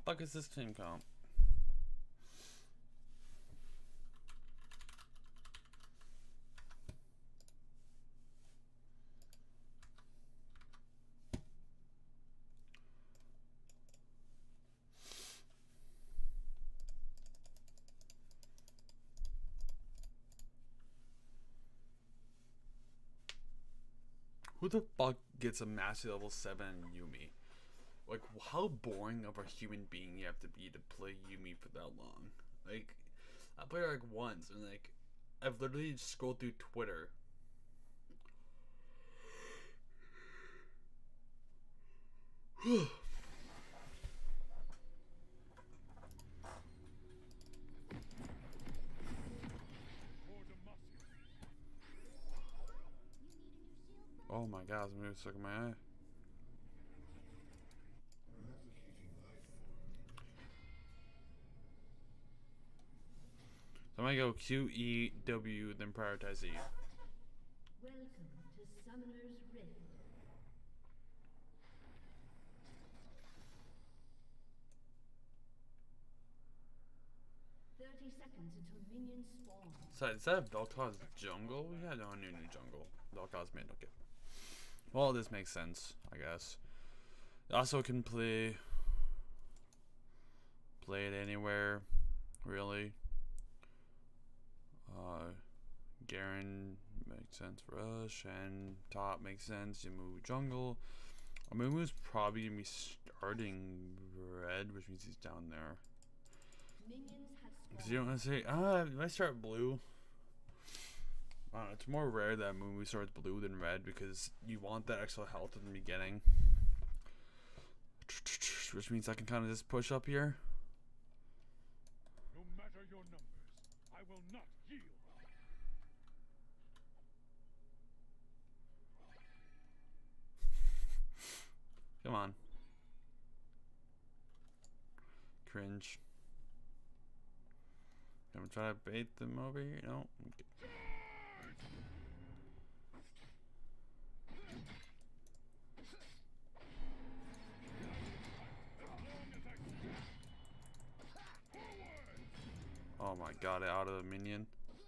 fuck is this team comp? Who the fuck gets a mastery level 7 Yuumi? Like, how boring of a human being you have to be to play Yuumi for that long? Like, I played her like once, and like, I've literally scrolled through Twitter. Oh my god, I'm really stuck in my eye. So I'm gonna go Q, E, W, then prioritize E. Welcome to Summoner's Rift. 30 seconds until minions spawn. So is that Vel'Koz's jungle? Yeah, no, new jungle. Vel'Koz's mid, okay. Well, this makes sense, I guess. Also can play it anywhere, really. Garen makes sense for us, and top makes sense. You move jungle. Amumu's probably gonna be starting red, which means he's down there. Because you don't want to say, if I start blue. It's more rare that Amumu starts blue than red because you want that extra health in the beginning. Which means I can kind of just push up here. No matter your numbers, I will not yield. Come on. Cringe. I'm gonna try to bait them over here. No. Okay. Oh my god, out of the minion.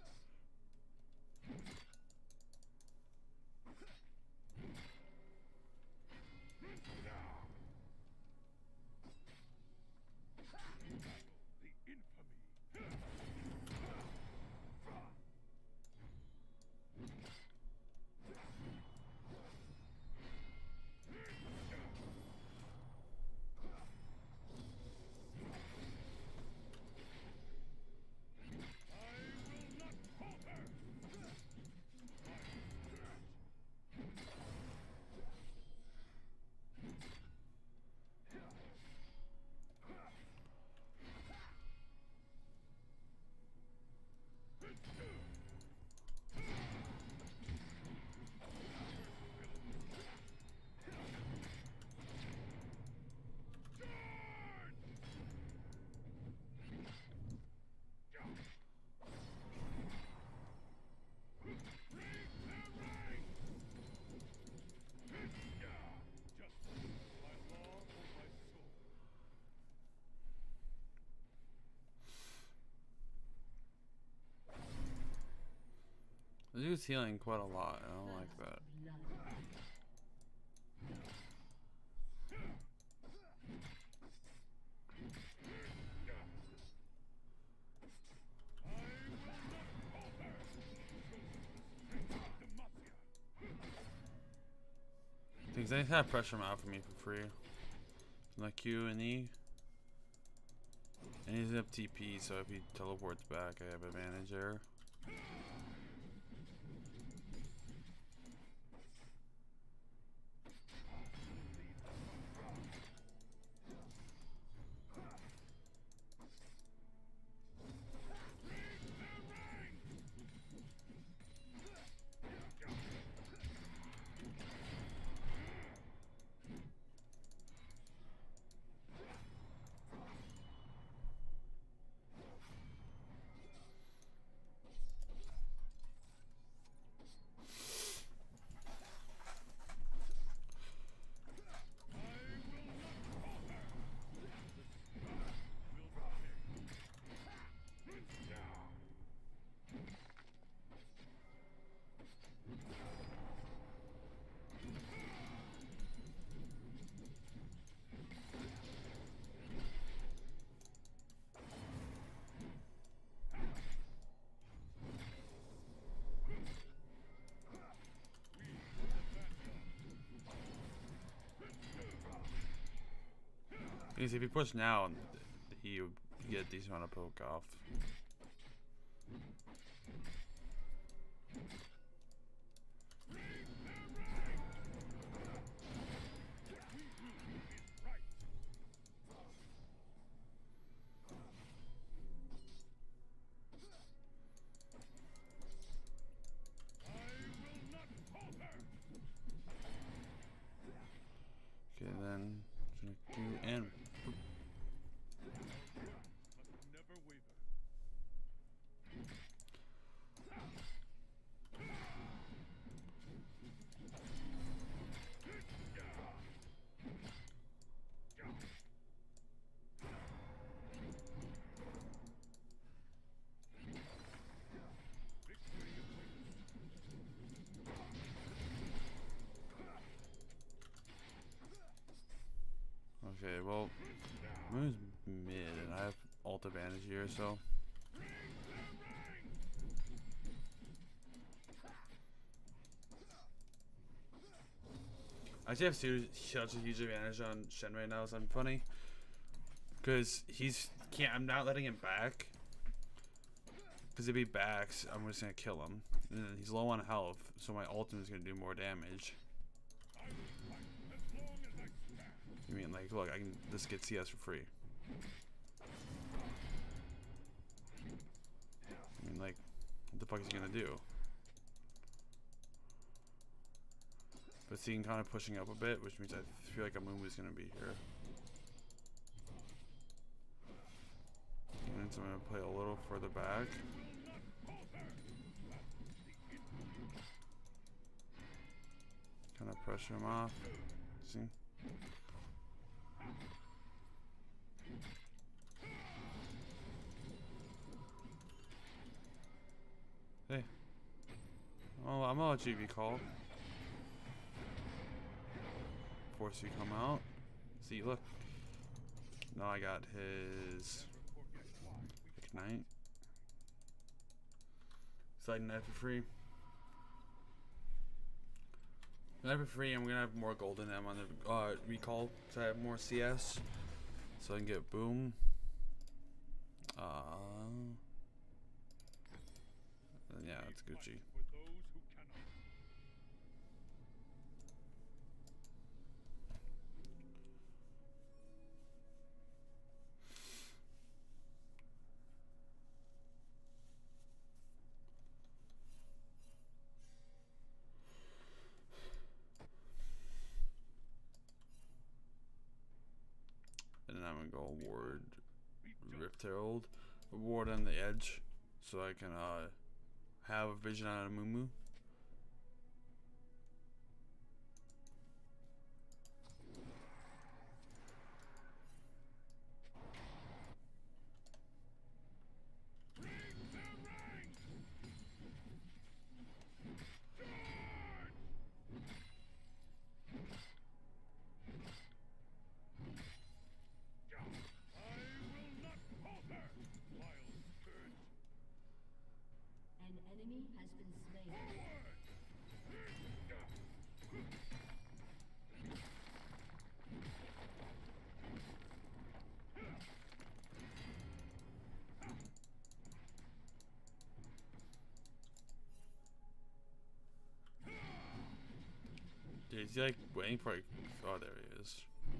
The dude's healing quite a lot. I don't like that. Things they have pressure him out for me for free. Like Q and E. And he's up TP, so if he teleports back, I have advantage there. Because if you push now, he would get a decent amount of poke off. Okay, then do and Never waver. okay, well, Moon's mid, and I have ult advantage here, so. I actually have such a huge advantage on Shen right now, so I'm funny. Because I'm not letting him back. Because if he backs, I'm just going to kill him. And then he's low on health, so my ultimate is going to do more damage. You mean, like, look, I can just get CS for free. I mean, like, what the fuck is he going to do? But seeing kind of pushing up a bit, which means I feel like Amumu is going to be here. And so I'm going to play a little further back. Kind of pressure him off. See? Hey. Oh, I'm gonna let you be called. Force you come out. See, look. Now I got his Ignite. Side knife for free. Knife for free. I'm gonna have more gold in them on the recall, so I have more CS, so I can get boom. Yeah, it's Gucci. For those who cannot. And then I'm gonna go ward Rift Herald, ward on the edge, so I can have a vision on Amumu. An enemy has been slain. Dude, is he like waiting for like, oh, there he is.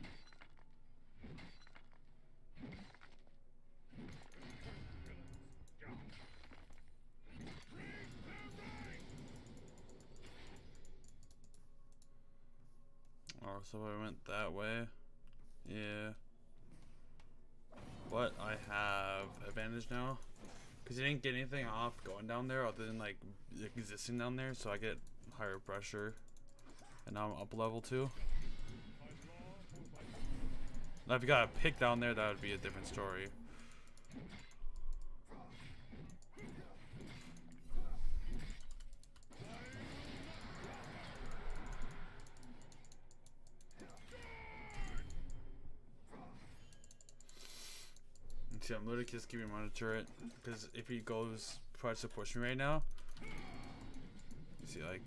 Oh, so I went that way. Yeah. But I have advantage now. Because he didn't get anything off going down there other than like existing down there, so I get higher pressure. And now I'm up level 2. Now if you got a pick down there, that would be a different story. See, I'm literally just keeping monitor it, because if he tries to push me right now, you see, like,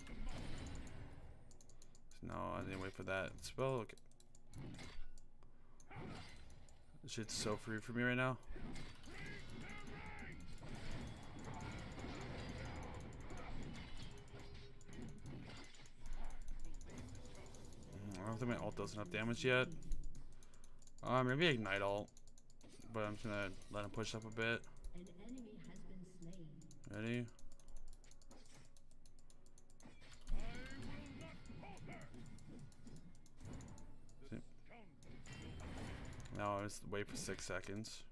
no, I didn't wait for that spell. Okay. This shit's so free for me right now. I don't think my ult does enough damage yet. Maybe Ignite ult. But I'm just gonna let him push up a bit. An enemy has been slain. Ready? Now I just wait for 6 seconds.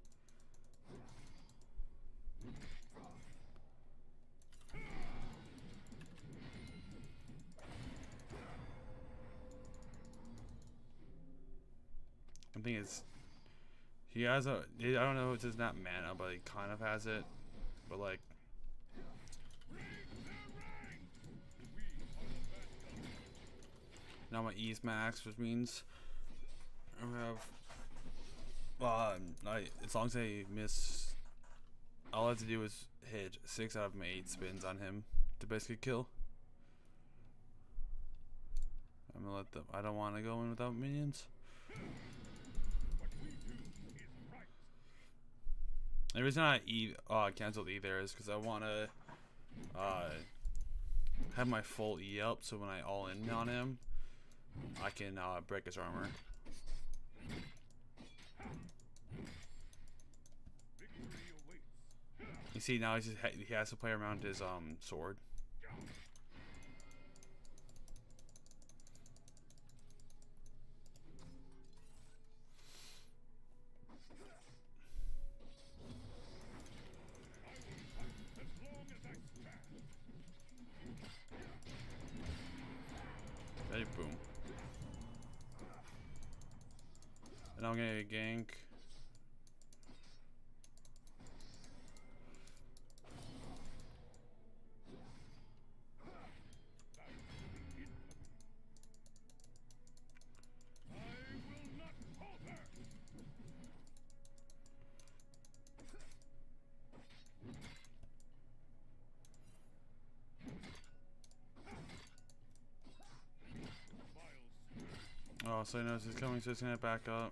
I think it's he has a I don't know if it's not mana, but he kind of has it. But like now my E's max, which means I have as long as I miss, all I have to do is hit 6 out of my 8 spins on him to basically kill. I'm gonna let them. I don't want to go in without minions. The reason I canceled E there is because I want to have my full E up, so when I all in on him, I can break his armor. You see now he has to play around his sword. Ready, boom. And I'm gonna gank. Oh, so he knows he's coming, so he's gonna back up.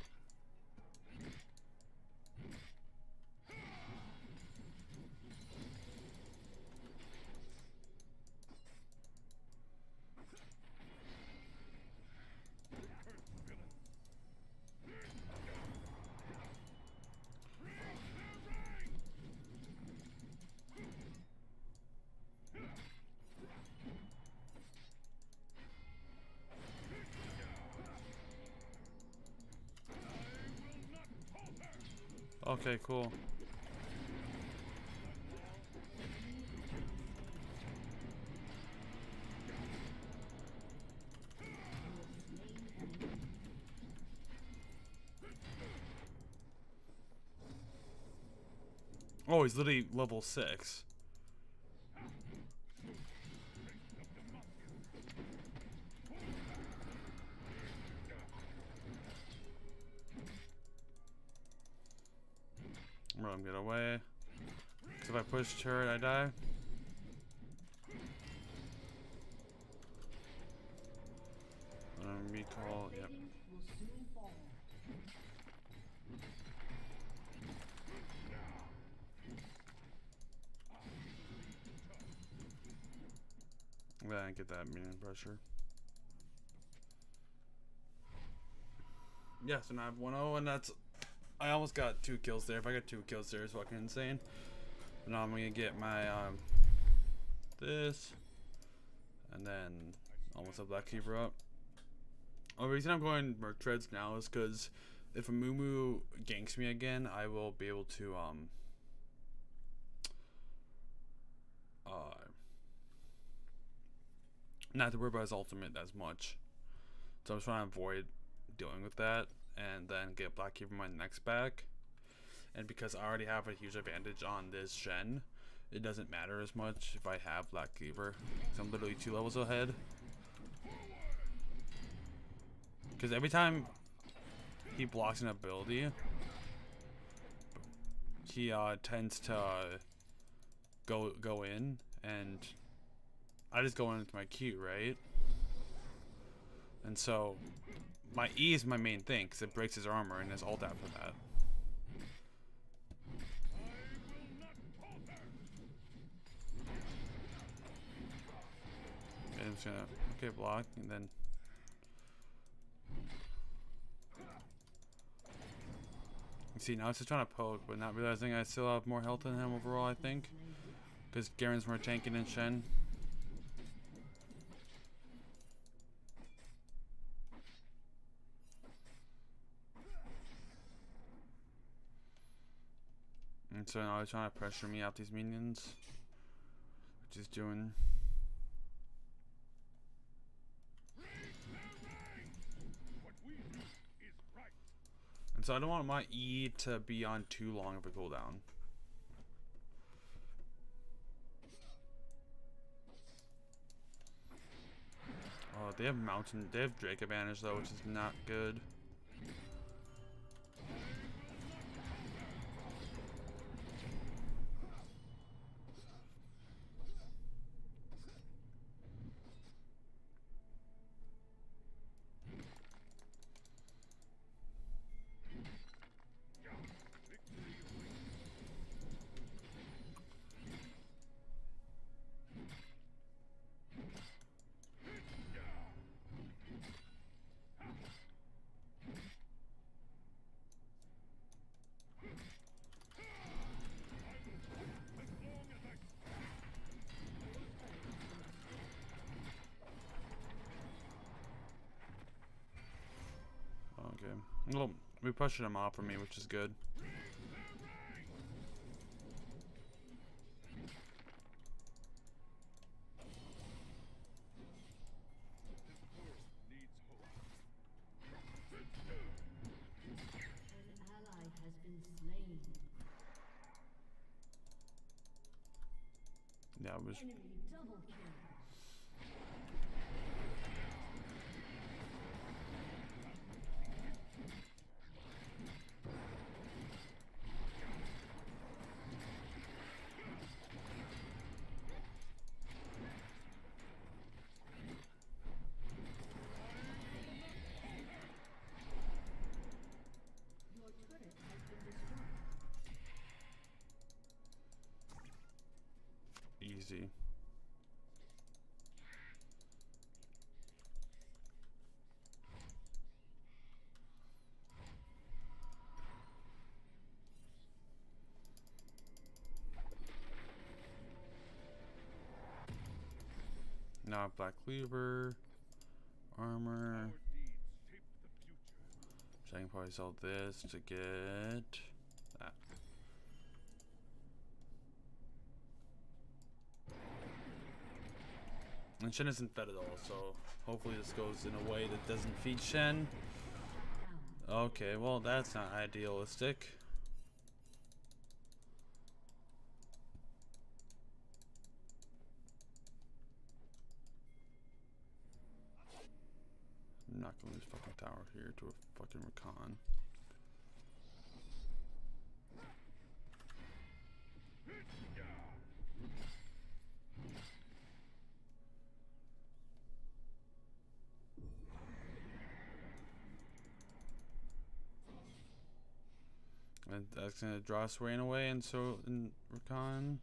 Okay, cool. Oh, he's literally level 6. Let him get away. Because if I push turret, I die. Recall, yep. Yeah, I get that minion pressure. Yeah, so now I have 1-0, and that's. I almost got 2 kills there. If I got 2 kills there, it's fucking insane. But now I'm gonna get my this, and then almost have Black Keeper up. The reason I'm going Merc Treads now is because if a Mumu ganks me again, I will be able to not to worry about his ultimate as much. So I'm trying to avoid dealing with that, and then get Black Keeper my next back. And because I already have a huge advantage on this Shen, it doesn't matter as much if I have Black Keeper. So I'm literally 2 levels ahead. Because every time he blocks an ability, he tends to go in, and I just go into my Q, right? And so my E is my main thing because it breaks his armor and his ult after that. And I'm just gonna block and then you see now it's just trying to poke but not realizing I still have more health than him overall, I think, because Garen's more tanky than Shen. And so now he's trying to pressure me out these minions, which is doing. And so I don't want my E to be on too long of a cooldown. Oh, they have Drake advantage though, which is not good. Okay. Well, we pushed him off for me, which is good. Yeah, it was. Easy. Now Black Cleaver, armor. So I can probably sell this to get that. And Shen isn't fed at all, so hopefully this goes in a way that doesn't feed Shen. Okay, well that's not idealistic. I'm not gonna lose fucking tower here to a fucking Rakan. And that's gonna draw Swain away, and so in Rakan.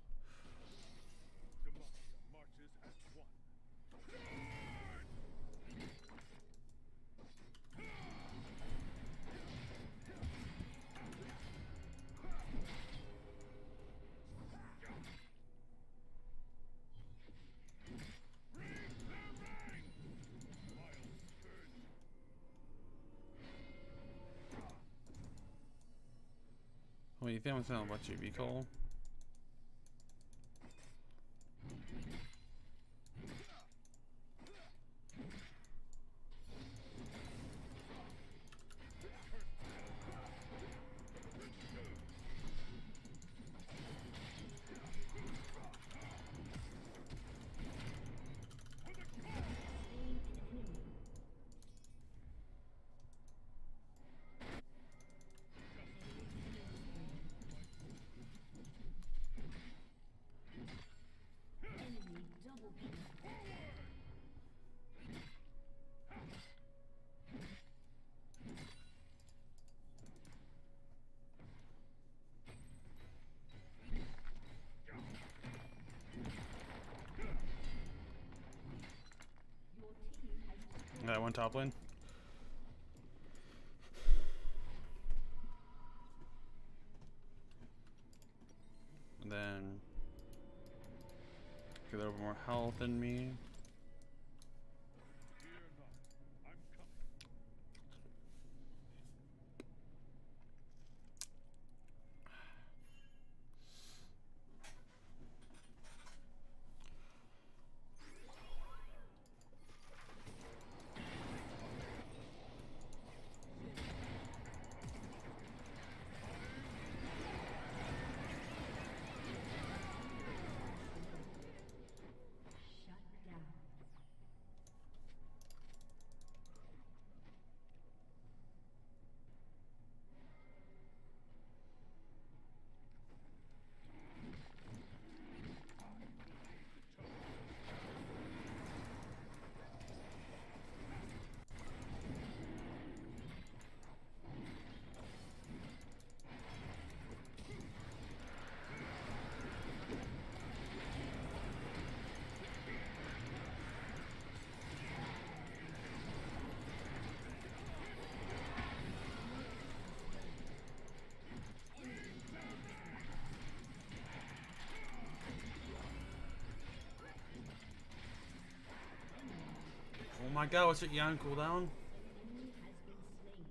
Wait, you think I'm gonna let you be Cole? going top lane. And then get a little more health in me. Fear not. I'm coming. Shut down. Oh my god, what's your Yan cooldown? An enemy has been slain.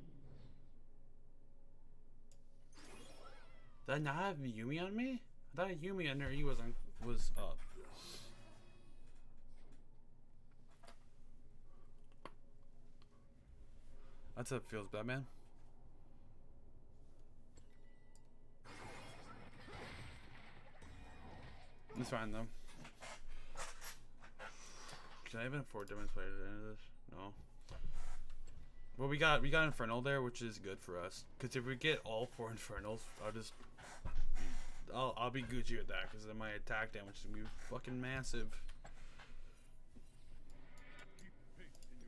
Did I not have Yumi on me? I thought Yumi under E was up. That's how it feels, Batman. It's fine though. Can I even afford Demon Slayer at the end of this? No. Well, we got Infernal there, which is good for us. Cause if we get all 4 Infernals, I'll be Gucci with that. Cause then my attack damage is gonna be fucking massive. Keep faith in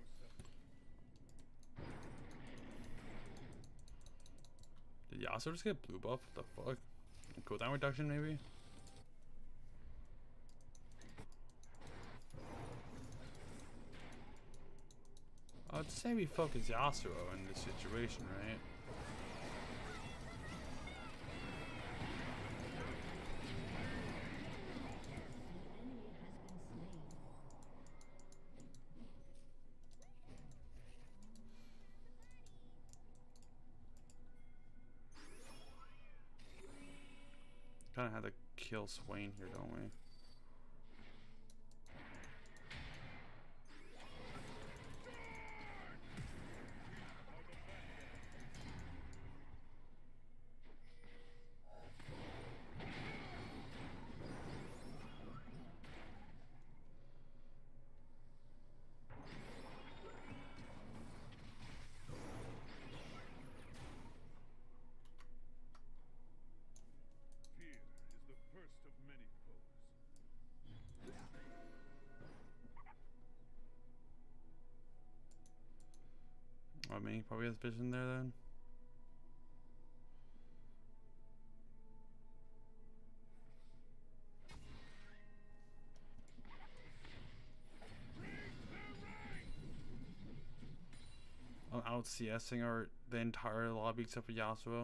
yourself. Did Yasuo just get blue buff? What the fuck? Cooldown reduction maybe? I'd say we focus Yasuo in this situation, right? An enemy has been slain. Kind of had to kill Swain here, don't we? Fear is the first of many foes. I mean, he probably has vision there then. I'm out CSing the entire lobby except for Yasuo.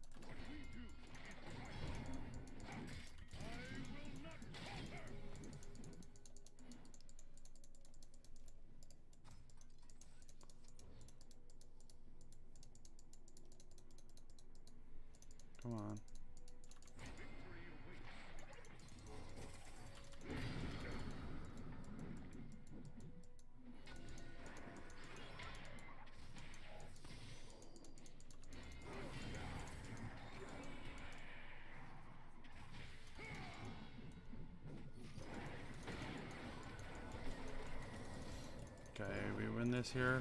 Come on. Okay, we win this here.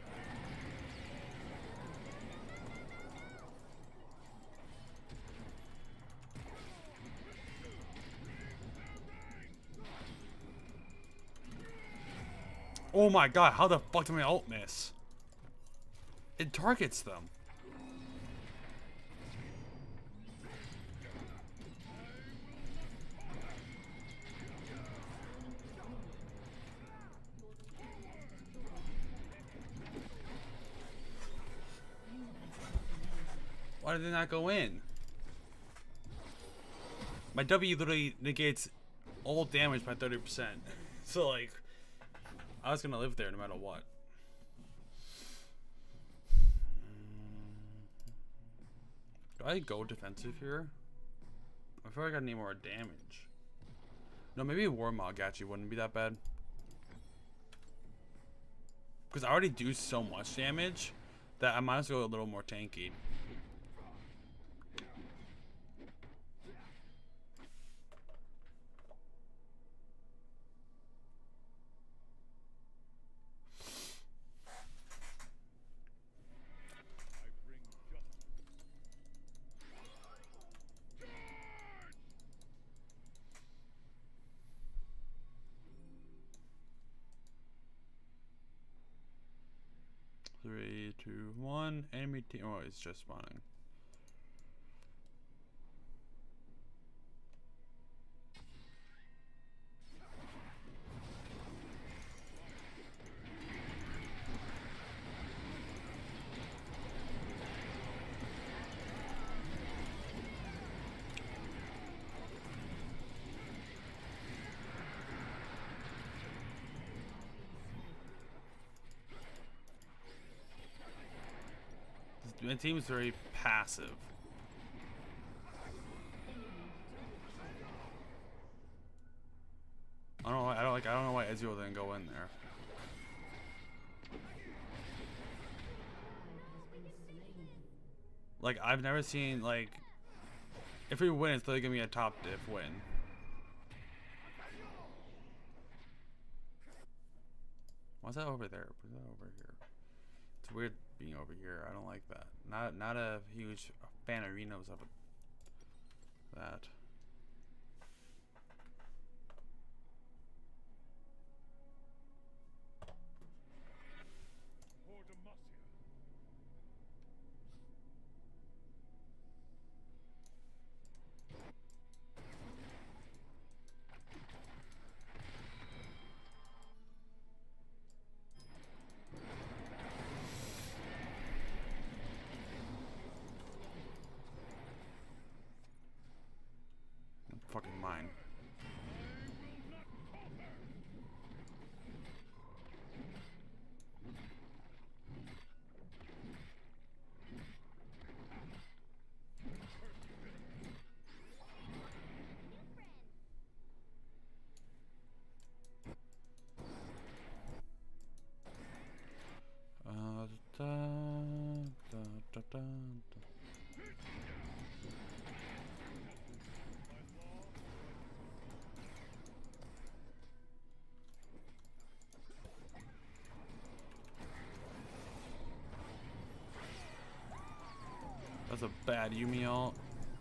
Oh my god, how the fuck did my ult miss? It targets them. Why did they not go in? My W literally negates all damage by 30%. So like, I was gonna live there no matter what. Do I go defensive here? I feel like I need more damage. No, maybe Warmog actually wouldn't be that bad. Because I already do so much damage that I might as well go a little more tanky. I bring justice. 3, 2, 1. Enemy team. Oh, it's just spawning. My team is very passive. I don't know. I don't know why Ezreal didn't go in there. Like I've never seen like if we win, it's literally gonna be a top diff win. Why's that over there? What's that over here? It's weird being over here. I don't like that. Not a huge fan of Reno's of that. For Demacia. Fucking mine. Da, da, da, da, da. That's a bad Yuumi ult.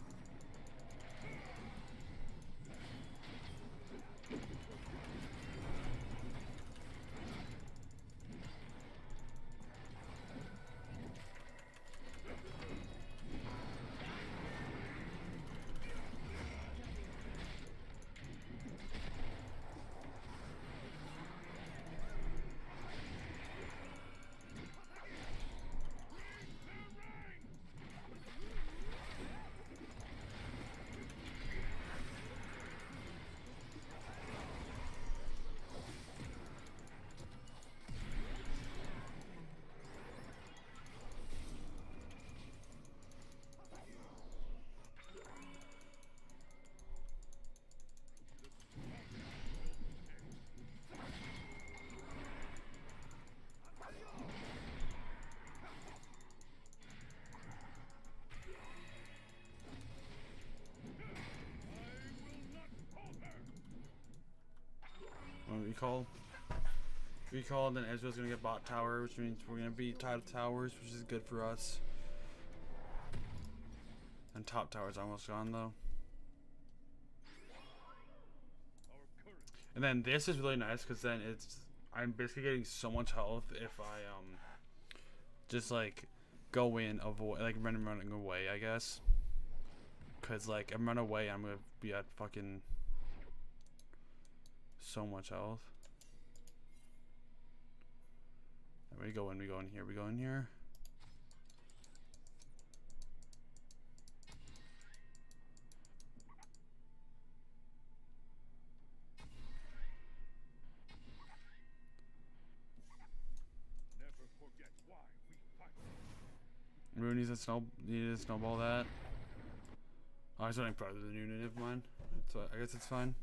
Recall, and then Ezreal's gonna get bot tower, which means we're gonna be tied to towers, which is good for us. And top tower's almost gone though. And then this is really nice because then I'm basically getting so much health if I just like go in, avoid like running away, I guess. Cause like I'm running away, I'm gonna be at fucking so much health. We go in here, we go in here. Rune needs to snowball that. Oh, he's running farther than Rune. Never mind. I guess it's fine.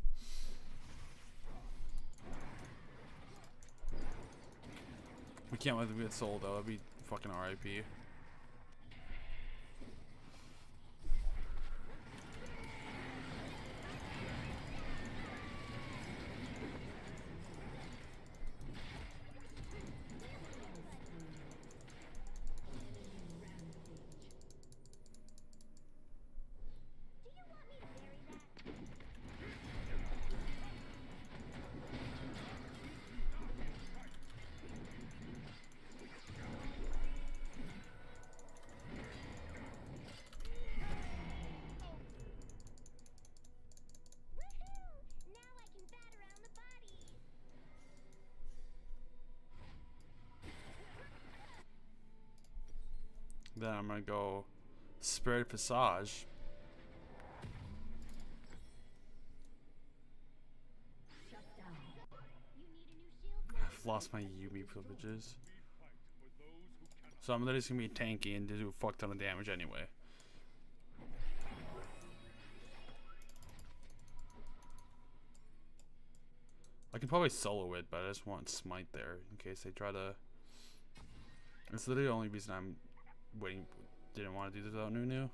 We can't let them get sold though. That'd be fucking RIP. Then I'm gonna go Spirit Visage. I've lost my Yuumi privileges. So I'm literally just gonna be tanky and do a fuck ton of damage anyway. I can probably solo it, but I just want Smite there in case they try to. That's literally the only reason I'm waiting. Didn't want to do this without Nunu.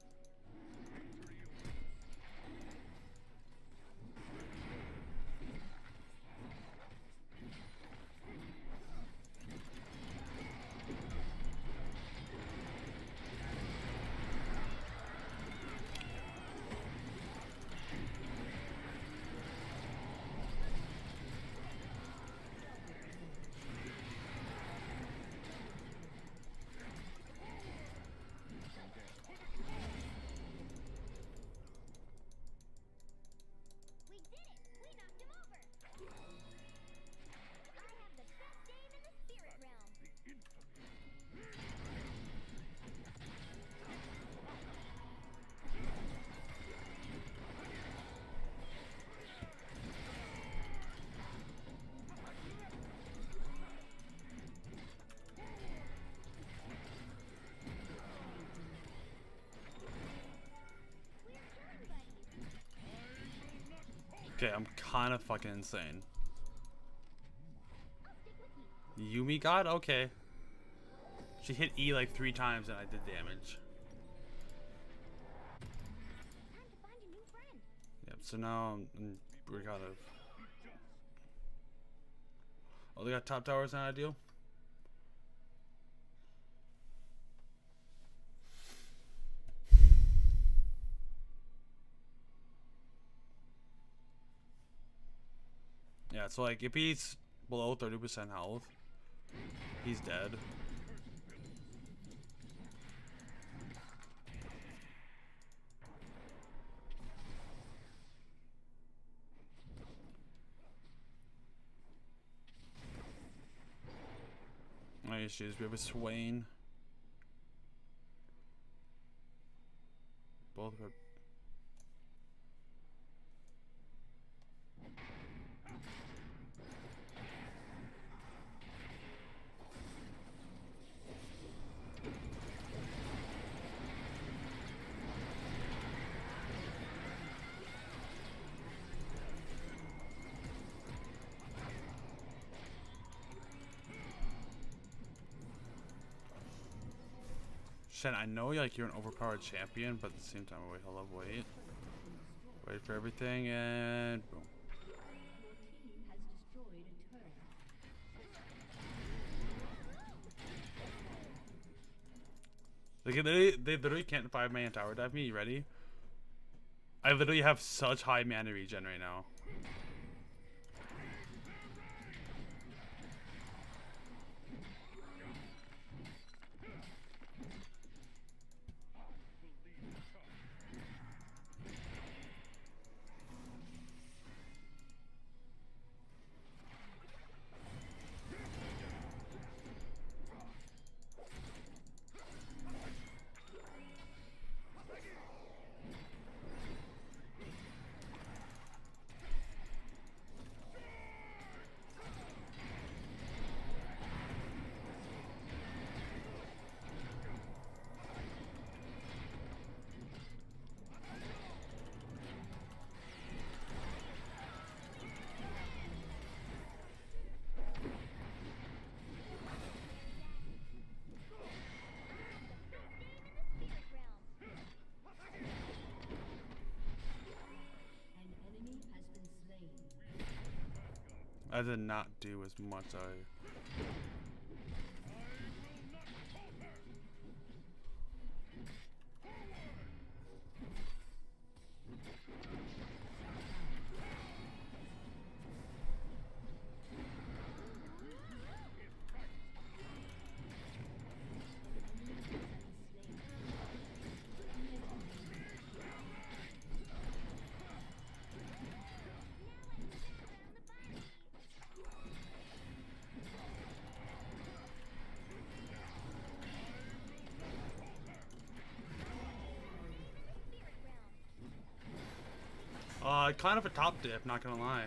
Okay, I'm kind of fucking insane. Yuumi God? Okay. She hit E like 3 times and I did damage. Yep, so now we're kind of... Oh, they got top towers, not ideal? Yeah, so like if he's below 30% health, he's dead. No issues, we have a Swain. Both are. Shen, I know like you're an overpowered champion, but at the same time, wait, hold up, wait. Wait for everything and boom. They literally can't 5-man tower dive me. You ready? I literally have such high mana regen right now. I did not do as much. Kind of a top dip, not gonna lie.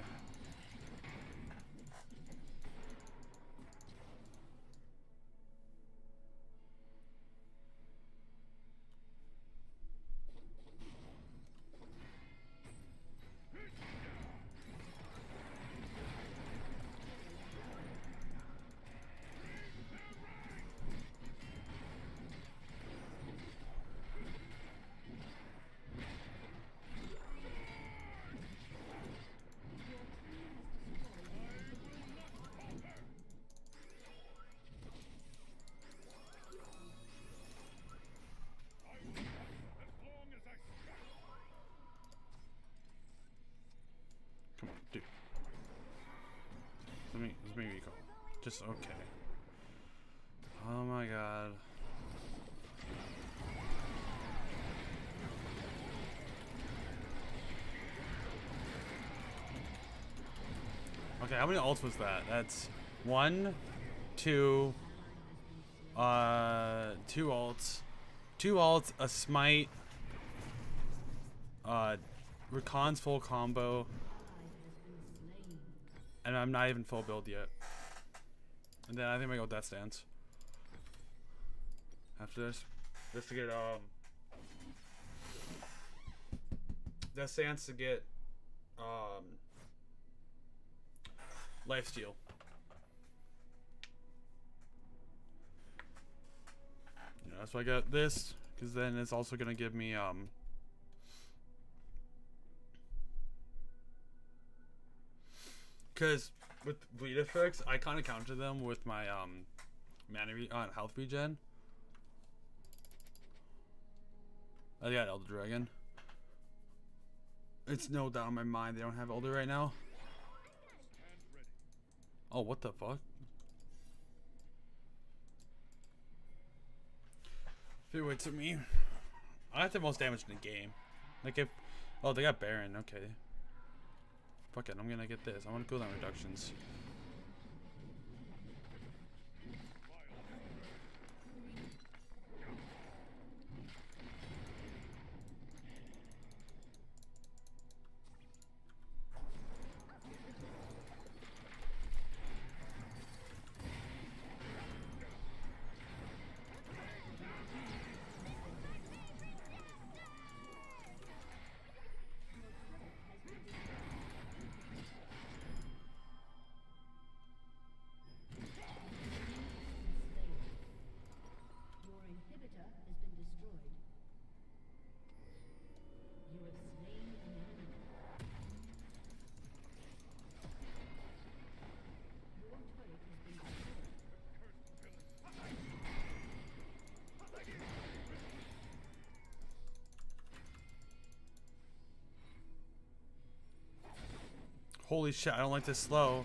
Come on, dude. Let me recall. Just okay. Oh my god. Okay, how many ults was that? That's 1, 2, 2 ults. 2 ults, a smite, Rakan's full combo, and I'm not even full build yet. And then I think I go Death Stance after this, just to get Death Stance to get Lifesteal. Yeah, that's why I got this, because then it's also gonna give me because with bleed effects, I kind of counter them with my health regen. I got Elder Dragon. It's no doubt in my mind they don't have Elder right now. Oh, what the fuck? If wait to me, I have the most damage in the game. Like if, oh, they got Baron. Okay. Fuck it, I'm gonna get this. I want cooldown reductions. Holy shit, I don't like this slow.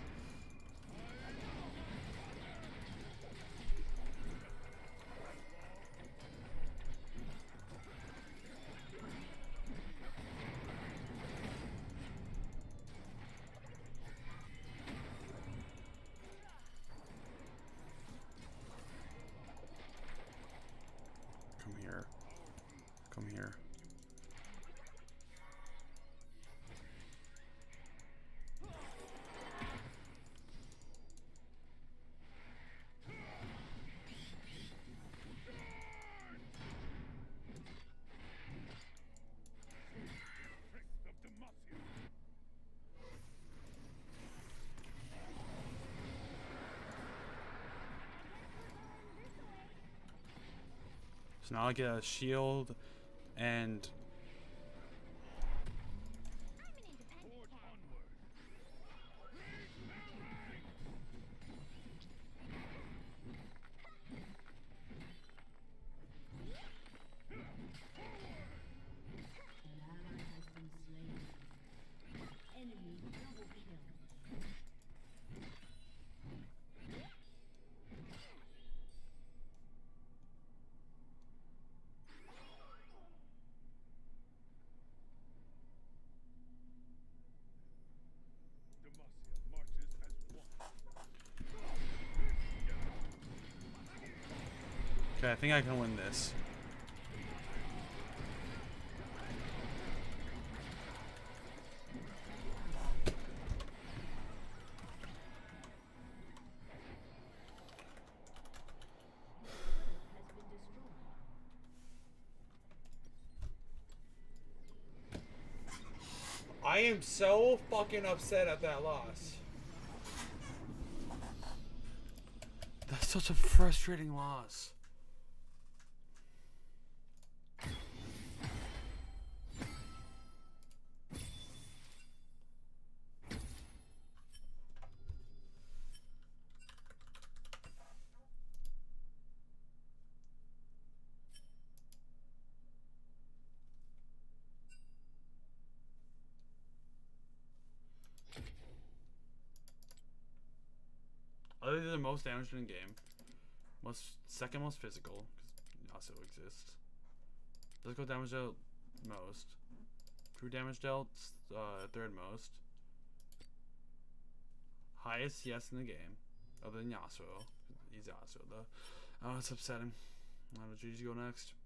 Come here. Come here. So now I get a shield and Okay, I think I can win this. I am so fucking upset at that loss. That's such a frustrating loss. Other than the most damage in the game, second most physical, because Yasuo exists. Physical damage dealt most. True damage dealt third most. Highest CS in the game, other than Yasuo. He's Yasuo though. Oh, it's upsetting. I'll let GG go next.